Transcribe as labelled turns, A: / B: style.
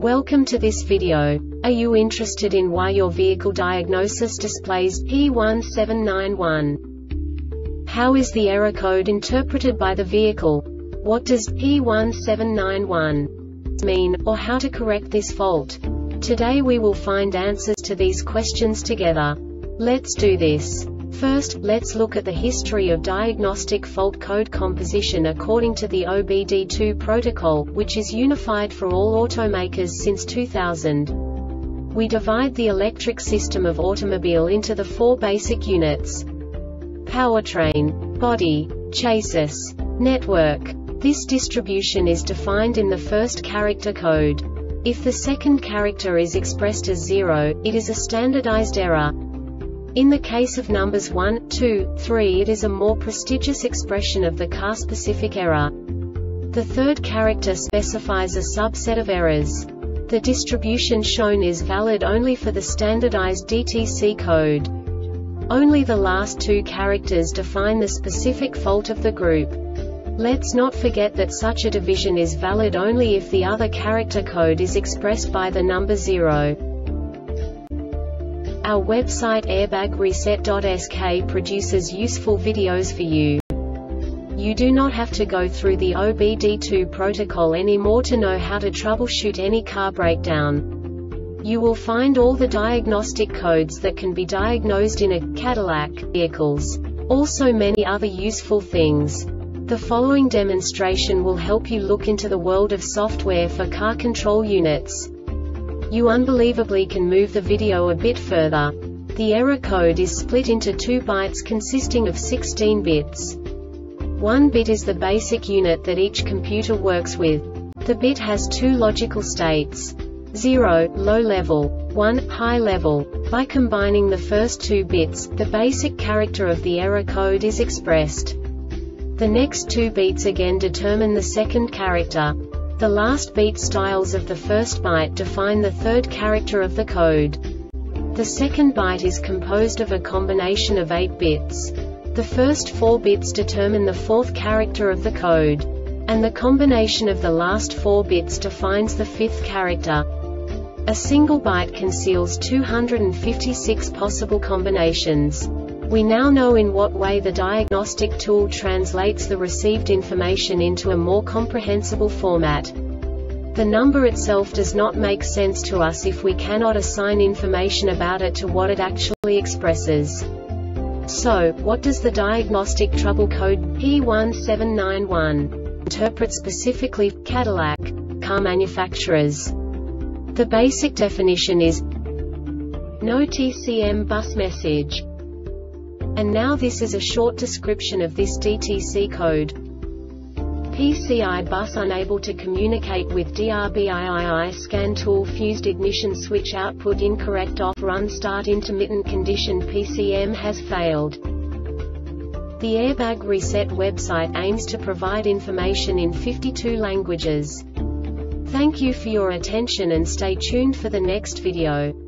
A: Welcome to this video. Are you interested in why your vehicle diagnosis displays P1791? How is the error code interpreted by the vehicle? What does P1791 mean, or how to correct this fault? Today we will find answers to these questions together. Let's do this. First, let's look at the history of diagnostic fault code composition according to the OBD2 protocol, which is unified for all automakers since 2000. We divide the electric system of automobile into the four basic units: powertrain, body, chassis, network. This distribution is defined in the first character code. If the second character is expressed as 0, it is a standardized error. In the case of numbers 1, 2, 3, it is a more prestigious expression of the car-specific error. The third character specifies a subset of errors. The distribution shown is valid only for the standardized DTC code. Only the last two characters define the specific fault of the group. Let's not forget that such a division is valid only if the other character code is expressed by the number 0. Our website airbagreset.sk produces useful videos for you. You do not have to go through the OBD2 protocol anymore to know how to troubleshoot any car breakdown. You will find all the diagnostic codes that can be diagnosed in a Cadillac vehicles. Also many other useful things. The following demonstration will help you look into the world of software for car control units. You unbelievably can move the video a bit further. The error code is split into 2 bytes consisting of 16 bits. 1 bit is the basic unit that each computer works with. The bit has 2 logical states: 0, low level, 1, high level. By combining the first 2 bits, the basic character of the error code is expressed. The next 2 beats again determine the second character. The last beat styles of the first byte define the third character of the code. The second byte is composed of a combination of 8 bits. The first 4 bits determine the fourth character of the code. And the combination of the last 4 bits defines the fifth character. A single byte conceals 256 possible combinations. We now know in what way the diagnostic tool translates the received information into a more comprehensible format. The number itself does not make sense to us if we cannot assign information about it to what it actually expresses. So, what does the diagnostic trouble code P1791 interpret specifically for Cadillac car manufacturers? The basic definition is no TCM bus message. And now this is a short description of this DTC code. PCI bus unable to communicate with DRBIII scan tool fused ignition switch output incorrect off run start intermittent condition PCM has failed. The Airbag Reset website aims to provide information in 52 languages. Thank you for your attention and stay tuned for the next video.